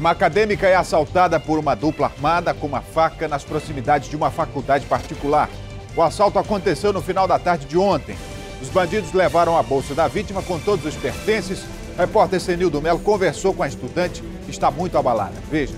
Uma acadêmica é assaltada por uma dupla armada com uma faca nas proximidades de uma faculdade particular. O assalto aconteceu no final da tarde de ontem. Os bandidos levaram a bolsa da vítima com todos os pertences. O repórter Senildo Melo conversou com a estudante que está muito abalada. Veja.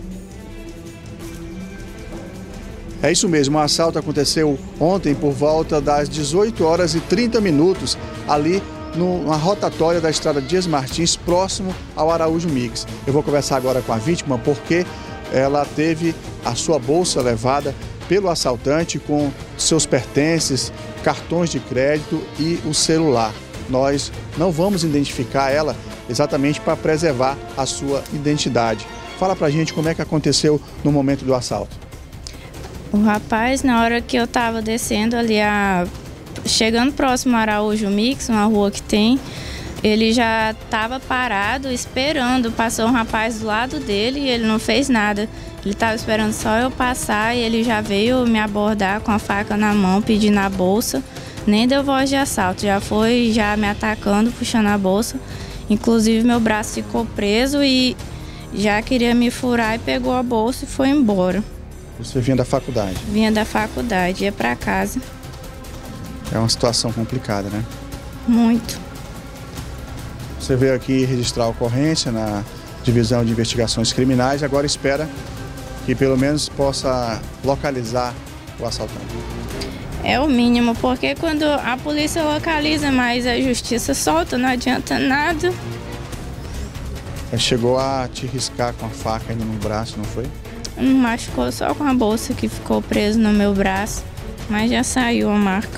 É isso mesmo, o assalto aconteceu ontem por volta das 18 horas e 30 minutos, ali numa rotatória da estrada Dias Martins, próximo ao Araújo Mix. Eu vou conversar agora com a vítima porque ela teve a sua bolsa levada pelo assaltante com seus pertences, cartões de crédito e o celular. Nós não vamos identificar ela exatamente para preservar a sua identidade. Fala pra gente como é que aconteceu no momento do assalto. O rapaz, na hora que eu tava descendo ali, chegando próximo ao Araújo Mix, uma rua que tem, ele já estava parado, esperando. Passou um rapaz do lado dele e ele não fez nada. Ele estava esperando só eu passar e ele já veio me abordar com a faca na mão, pedindo a bolsa. Nem deu voz de assalto, já foi me atacando, puxando a bolsa. Inclusive meu braço ficou preso e já queria me furar e pegou a bolsa e foi embora. Você vinha da faculdade? Vinha da faculdade, ia para casa. É uma situação complicada, né? Muito. Você veio aqui registrar a ocorrência na Divisão de Investigações Criminais, agora espera que pelo menos possa localizar o assaltante. É o mínimo, porque quando a polícia localiza, mas a justiça solta, não adianta nada. Chegou a te riscar com a faca ainda no braço, não foi? Não machucou, só com a bolsa que ficou presa no meu braço, mas já saiu a marca.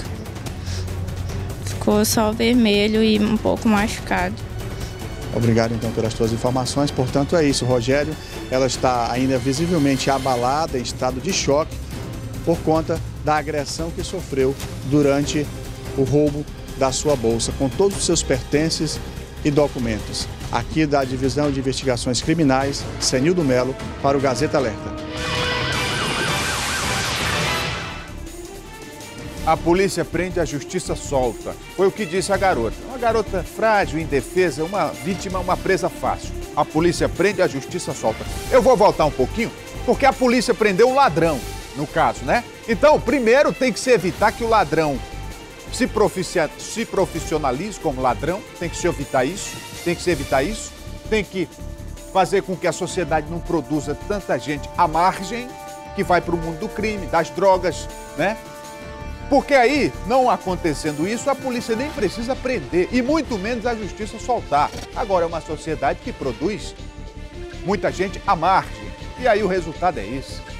Ficou só vermelho e um pouco machucado. Obrigado então pelas suas informações. Portanto é isso, Rogério. Ela está ainda visivelmente abalada, em estado de choque, por conta da agressão que sofreu durante o roubo da sua bolsa, com todos os seus pertences e documentos. Aqui da Divisão de Investigações Criminais, Senildo Melo, para o Gazeta Alerta. A polícia prende, a justiça solta. Foi o que disse a garota. Uma garota frágil, indefesa, uma vítima, uma presa fácil. A polícia prende, a justiça solta. Eu vou voltar um pouquinho, porque a polícia prendeu um ladrão, no caso, né? Então, primeiro tem que se evitar que o ladrão se profissionalize como ladrão. Tem que se evitar isso. Tem que fazer com que a sociedade não produza tanta gente à margem que vai para o mundo do crime, das drogas, né? Porque aí, não acontecendo isso, a polícia nem precisa prender e muito menos a justiça soltar. Agora é uma sociedade que produz muita gente à margem e aí o resultado é esse.